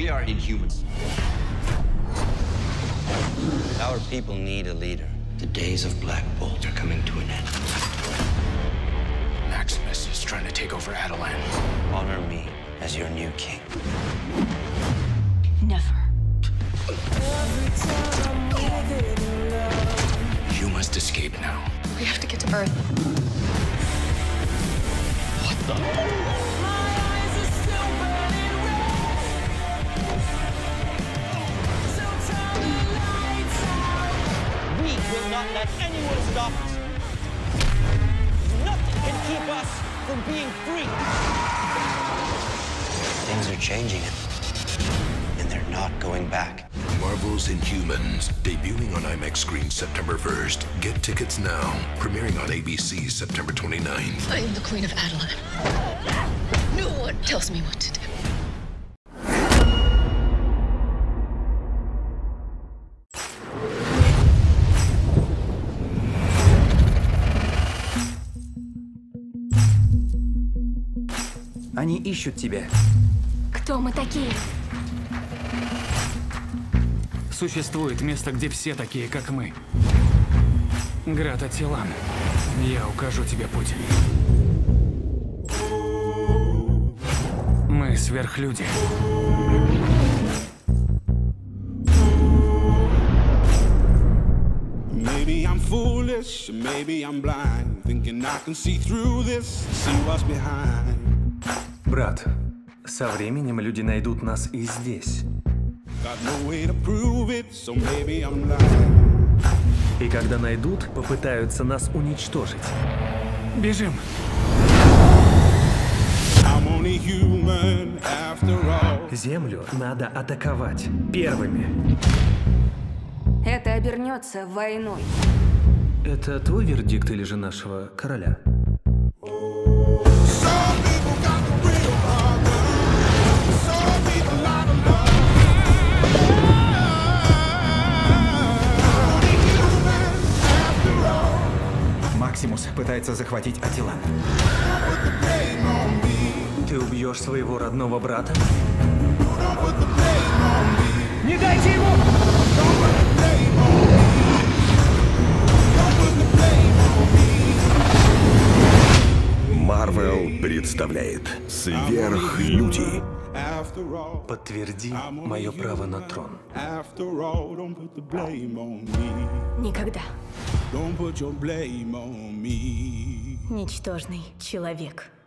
We are Inhumans. Our people need a leader. The days of Black Bolt are coming to an end. Maximus is trying to take over Attilan. Honor me as your new king. Never. You must escape now. We have to get to Earth. What the? We will not let anyone stop us. Nothing can keep us from being free. Things are changing, and they're not going back. Marvel's Inhumans, debuting on IMAX screens September 1st. Get tickets now. Premiering on ABC September 29th. I am the Queen of Attilan. No one tells me what to do. Они ищут тебя. Кто мы такие? Существует место, где все такие, как мы. Град Атилан. Я укажу тебе путь. Мы сверхлюди. Maybe I'm foolish, maybe I'm blind, thinking I can see through this, see what's behind. Брат, со временем люди найдут нас и здесь. Got no way to prove it, so maybe I'm lying. И когда найдут, попытаются нас уничтожить. Бежим! I'm only human after all. Землю надо атаковать первыми. Это обернется войной. Это твой вердикт или же нашего короля? Максимус пытается захватить Атилан. Ты убьешь своего родного брата? Не дайте ему! Марвел представляет Сверхлюди. Подтверди мое право на трон. Никогда. Don't put your blame on me. Ничтожный человек.